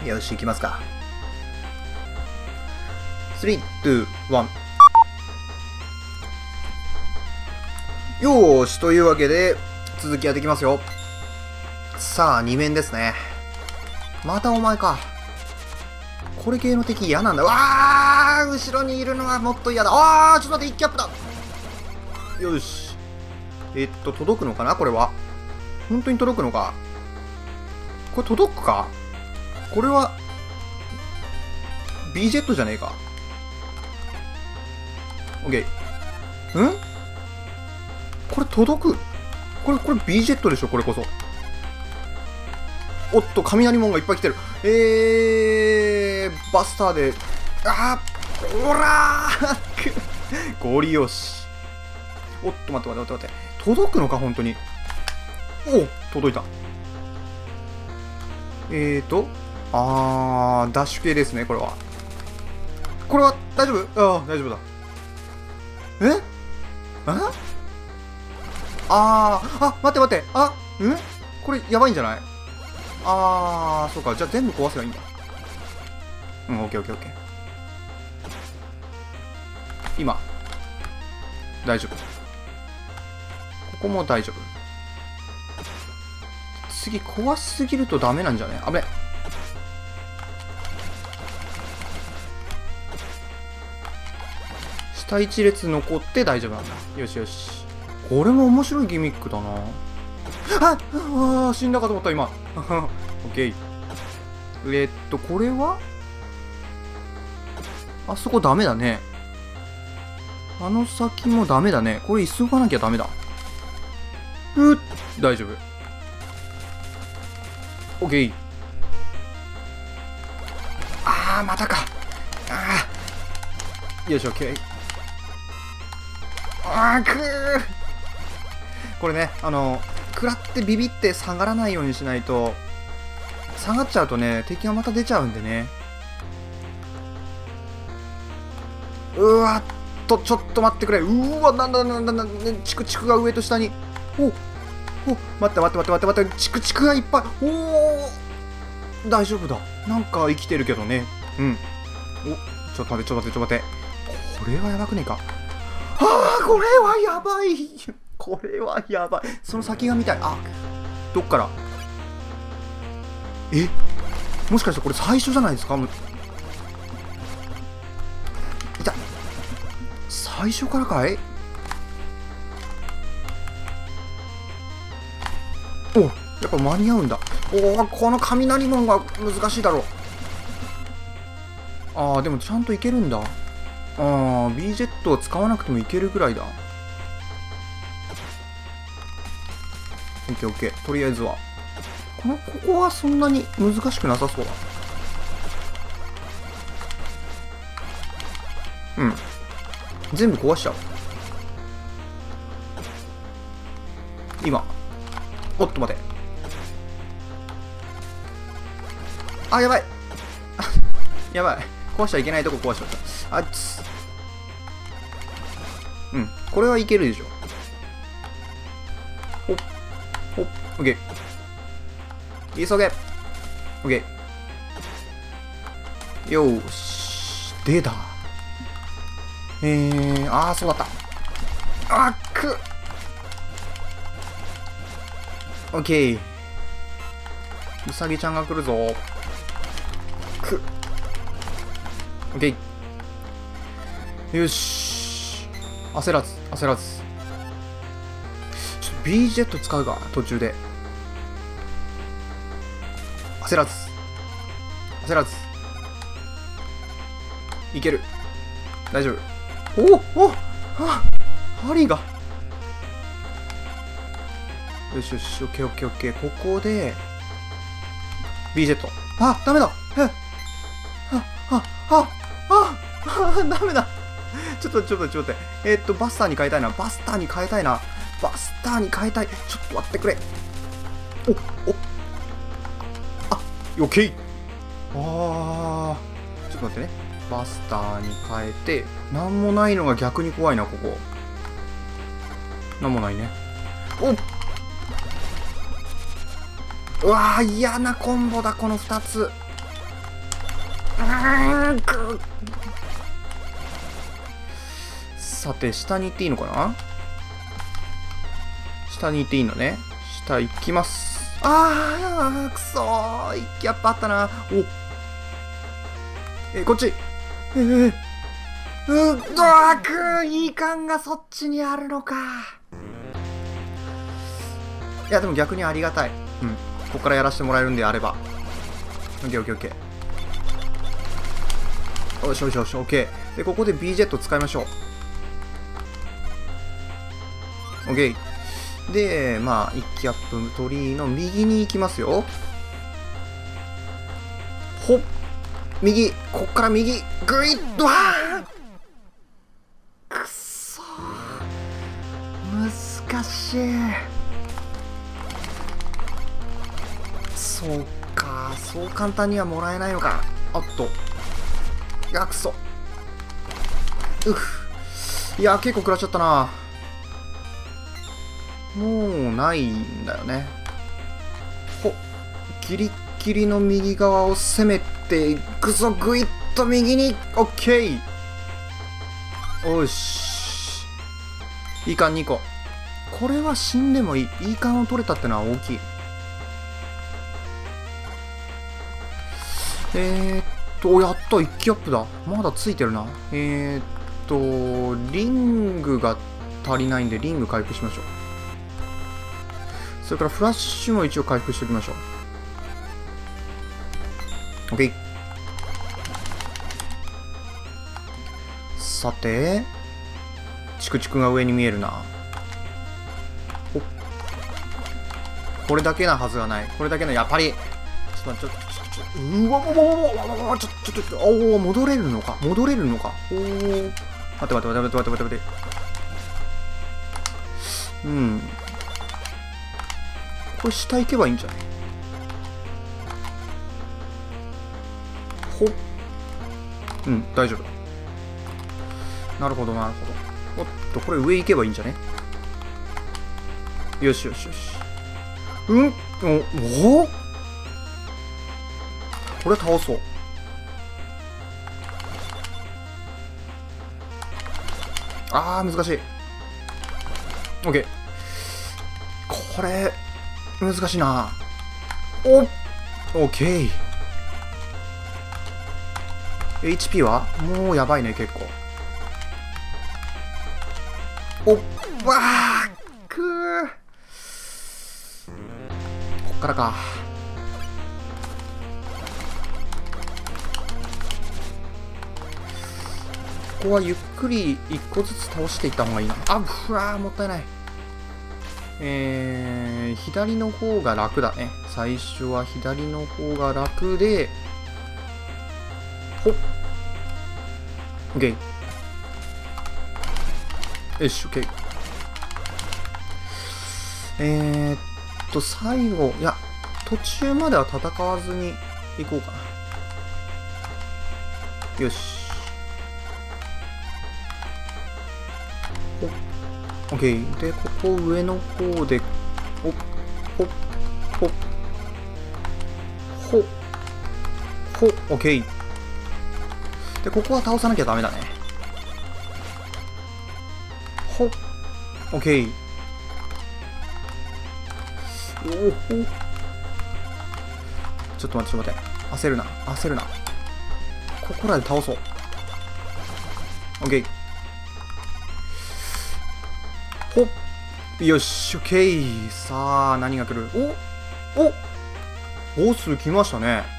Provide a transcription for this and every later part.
よし、行きますか。3、2、1。よーし、というわけで、続きやっていきますよ。さあ、2面ですね。またお前か。これ系の敵嫌なんだ。わー、後ろにいるのはもっと嫌だ。あー、ちょっと待って、1キャップだ。よし。届くのかなこれは。本当に届くのか。これ届くか。これは、B ジェットじゃねえか。OK。んこれ届く。これ B ジェットでしょこれこそ。おっと、雷門がいっぱい来てる。バスターで、おらーゴリ押し。おっと、待って。届くのか、本当に。おお、届いた。ダッシュ系ですね、これは。これは、大丈夫？ああ、大丈夫だ。待って。これ、やばいんじゃない？そうか。じゃあ全部壊せばいいんだ。オッケー。今。大丈夫。ここも大丈夫。次、壊しすぎるとダメなんじゃない？危ね。下一列残って大丈夫なんだ。よし。これも面白いギミックだな。死んだかと思った、今。オッケー。これはあそこダメだね。あの先もダメだね。これ急がなきゃダメだ。大丈夫。オッケー。またか。よし、オッケー。これね、食らってビビって下がらないようにしないと、下がっちゃうとね、敵がまた出ちゃうんでね。ちょっと待ってくれ。なんだ、チクチクが上と下に。待って。チクチクがいっぱい。大丈夫だ。なんか生きてるけどね。ちょっと待って。これはやばくねえか。これはやばい。その先が見たい。どっからもしかしてこれ最初じゃないですか？最初からかい？やっぱ間に合うんだ。この雷門が難しいだろう。でもちゃんといけるんだ。B ジェットを使わなくてもいけるぐらいだ。オッケー。とりあえずは。ここはそんなに難しくなさそうだ。全部壊しちゃう。今。おっと待て。やばい。やばい。壊しちゃいけないとこ壊しちゃった。これはいけるでしょ。オッケー。急げ。オッケー。よーし。出た。そうだった。オッケー。うさぎちゃんが来るぞ。オッケー。よし。焦らず。ちょっと B ジェット使うか、途中で。焦らず。いける。大丈夫。針が。よし、オッケー。ここで、B ジェット。ダメだ。ダメだ。ちょっと待って。バスターに変えたいな。ちょっと待ってくれ。オッケー。ちょっと待ってね。バスターに変えて、なんもないのが逆に怖いな、ここ。なんもないね。嫌なコンボだ、この2つ。 さて、下に行っていいのかな。下に行っていいのね。下行きます。くそー、1キャップあったな。こっち。いい感がそっちにあるのか。いや、でも逆にありがたい。ここからやらせてもらえるんであれば。オッケーオッケーオッケー。よしよしよし、オッケー。で、ここで B ジェット使いましょう。オッケー。で、まあ、1キャップ鳥居の右に行きますよ。ほっ。右。こっから右。グイッと。くっそー。難しい。そうか。そう簡単にはもらえないのか。おっと。くそ。いや、結構食らっちゃったな。もうないんだよね。ギリギリの右側を攻めていくぞ。グイッと右に。オッケー。よし。いい缶2個。これは死んでもいい。いい缶を取れたってのは大きい。やった、1キャップだ。まだついてるな。リングが足りないんで、リング回復しましょう。それからフラッシュも一応回復しておきましょう。OK。さて、チクチクが上に見えるな。これだけなはずがない。これだけの、やっぱり。ちょっと、うわ、戻れるのか。待って。これ下行けばいいんじゃない。大丈夫。なるほど。おっと、これ上行けばいいんじゃね。よし。これ倒そう。難しい。OK。これ、難しいな。OK。HP はもうやばいね、結構。こっからか。ここはゆっくり一個ずつ倒していった方がいいな。もったいない。左の方が楽だね。最初は左の方が楽で、OK。よし、OK。最後、いや、途中までは戦わずに行こうかな。よし。OK。で、ここ上の方で、OK。で、ここは倒さなきゃダメだね。OK。ちょっと待って。焦るな。ここらで倒そう。OK。よし、OK。さあ、何が来る。ボス来ましたね。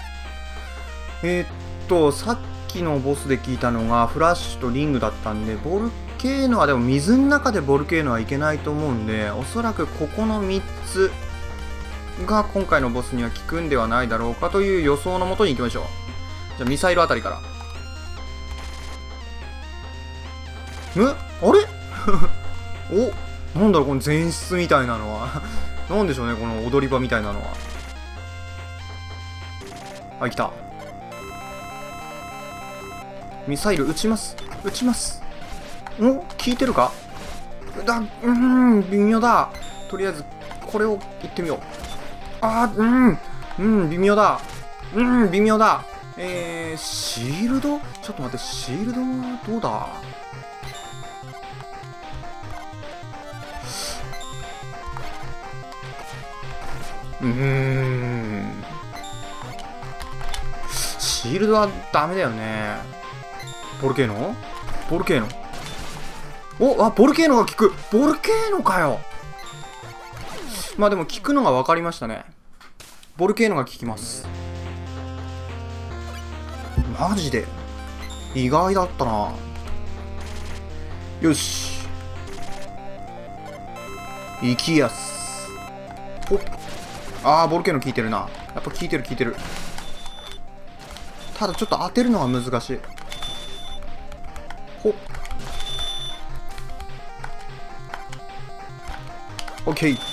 さっきのボスで聞いたのがフラッシュとリングだったんで、ボルケーノはでも水の中でボルケーノはいけないと思うんで、おそらくここの3つが今回のボスには効くんではないだろうかという予想のもとに行きましょう。じゃあミサイルあたりから。あれなんだろう、この前室みたいなのは。なんでしょうね、この踊り場みたいなのは。来た。ミサイル撃ちます。効いてるか。微妙だ。とりあえず、これをいってみよう。微妙だ。 シールド、ちょっと待って、シールドはどうだ。シールドはダメだよね。ボルケーノ、ボルケーノ、ボルケーノが効く。ボルケーノかよ。まあでも効くのが分かりましたね。ボルケーノが効きます。マジで意外だったな。よし、行きやす。ほっ、ボルケーノ効いてるな。やっぱ効いてる効いてる。ただちょっと当てるのが難しい。ほっ、オッケー。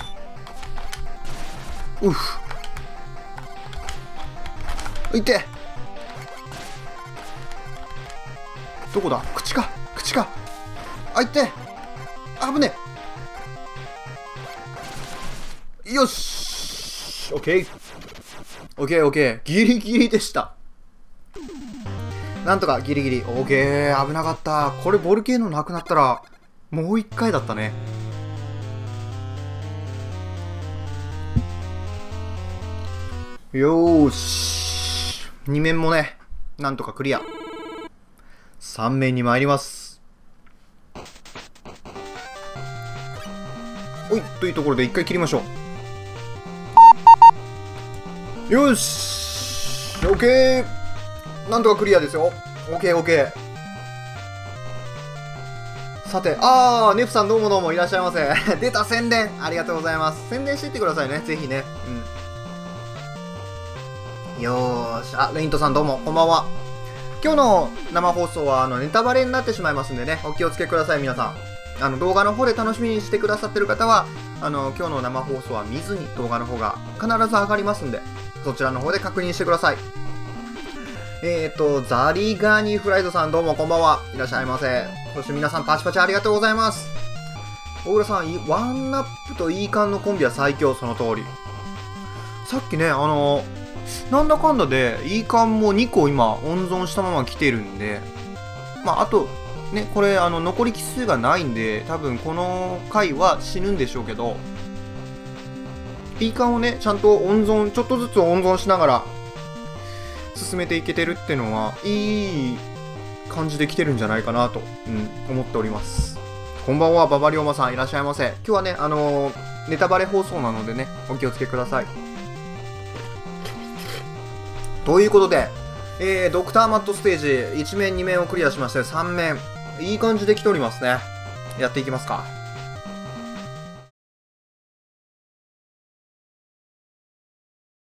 うふ、いって。どこだ、口か、口か。いって、危ねえ。よし、オッケーオッケーオッケー。ギリギリでした。なんとかギリギリ。オッケー、危なかった。これボルケーノなくなったらもう一回だったね。よーし、2面もね、なんとかクリア。3面に参ります。おい、というところで1回切りましょう。よし、オッケー、なんとかクリアですよ。オッケーオッケー。さて、ネフさんどうもどうもいらっしゃいませ。出た、宣伝ありがとうございます。宣伝していってくださいね、ぜひね。よーし、レイントさんどうもこんばんは。今日の生放送はネタバレになってしまいますんでね、お気をつけください。皆さん動画の方で楽しみにしてくださってる方は今日の生放送は見ずに動画の方が必ず上がりますんで、そちらの方で確認してください。ザリガニフライドさんどうもこんばんは、いらっしゃいませ。そして皆さんパチパチありがとうございます。大浦さん、ワンナップとイーカンのコンビは最強。その通り。さっきね、なんだかんだでイーカンも2個今温存したまま来てるんで、あとね、これ残り機数がないんで多分この回は死ぬんでしょうけど、イーカンをねちゃんと温存、ちょっとずつ温存しながら進めていけてるってのはいい感じで来てるんじゃないかなと、思っております。こんばんは、ババリオマさんいらっしゃいませ。今日はねネタバレ放送なのでね、お気をつけください。ということで、ドクターマットステージ1面2面をクリアしまして、3面いい感じで来ておりますね。やっていきますか。